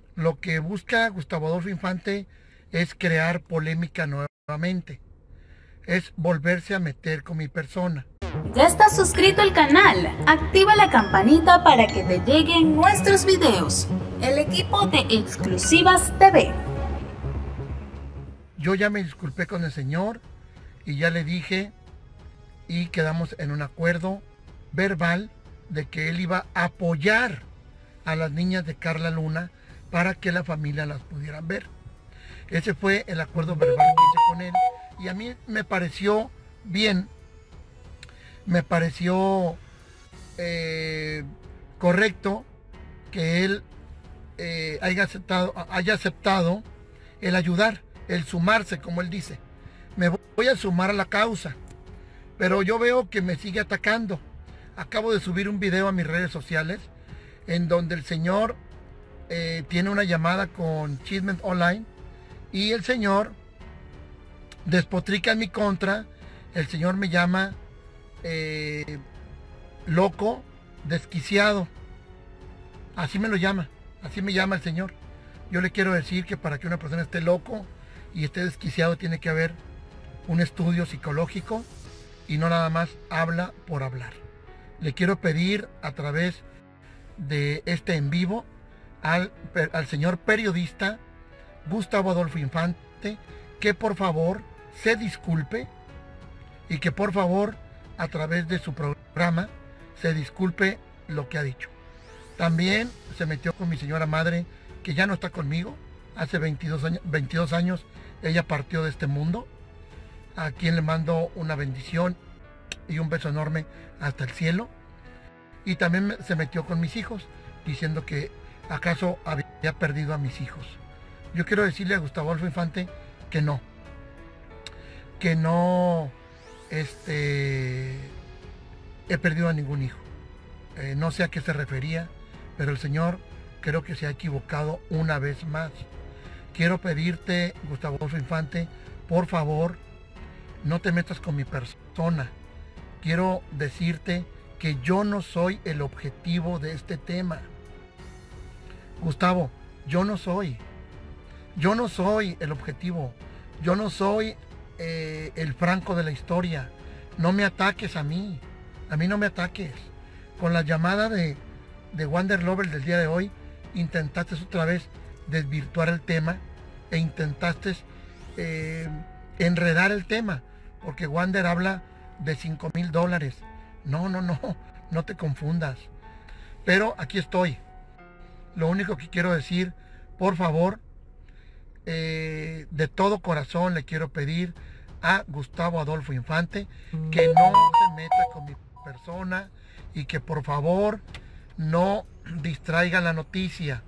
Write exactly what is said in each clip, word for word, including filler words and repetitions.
Lo que busca Gustavo Adolfo Infante es crear polémica nuevamente, es volverse a meter con mi persona. ¿Ya estás suscrito al canal? Activa la campanita para que te lleguen nuestros videos. El equipo de Exclusivas T V. Yo ya me disculpé con el señor y ya le dije y quedamos en un acuerdo verbal de que él iba a apoyar a las niñas de Carla Luna para que la familia las pudieran ver. Ese fue el acuerdo verbal que hice con él y a mí me pareció bien, me pareció eh, correcto que él eh, haya aceptado, haya aceptado el ayudar, el sumarse, como él dice. Me voy a sumar a la causa, pero yo veo que me sigue atacando. Acabo de subir un video a mis redes sociales en donde el señor eh, tiene una llamada con Chismes Online y el señor despotrica en mi contra. El señor me llama eh, loco, desquiciado. Así me lo llama, así me llama el señor. Yo le quiero decir que para que una persona esté loco y esté desquiciado tiene que haber un estudio psicológico y no nada más habla por hablar. Le quiero pedir a través de este en vivo al, al señor periodista Gustavo Adolfo Infante que por favor se disculpe y que por favor a través de su programa se disculpe lo que ha dicho. También se metió con mi señora madre, que ya no está conmigo. Hace veintidós años, veintidós años ella partió de este mundo, a quien le mando una bendición y un beso enorme hasta el cielo. Y también se metió con mis hijos, diciendo que acaso había perdido a mis hijos. Yo quiero decirle a Gustavo Adolfo Infante que no, que no este, he perdido a ningún hijo. Eh, no sé a qué se refería, pero el señor creo que se ha equivocado una vez más. Quiero pedirte, Gustavo Adolfo Infante, por favor, no te metas con mi persona. Quiero decirte que yo no soy el objetivo de este tema. Gustavo, yo no soy. Yo no soy el objetivo. Yo no soy eh, el Franco de la historia. No me ataques a mí. A mí no me ataques. Con la llamada de, de Wander Lover del día de hoy, intentaste otra vez desvirtuar el tema e intentaste eh, enredar el tema, porque Wander habla de cinco mil dólares. No, no, no, no te confundas. Pero aquí estoy. Lo único que quiero decir, por favor, eh, de todo corazón le quiero pedir a Gustavo Adolfo Infante que no se meta con mi persona y que por favor no distraiga la noticia.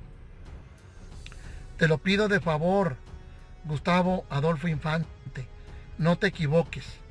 Te lo pido de favor, Gustavo Adolfo Infante, no te equivoques.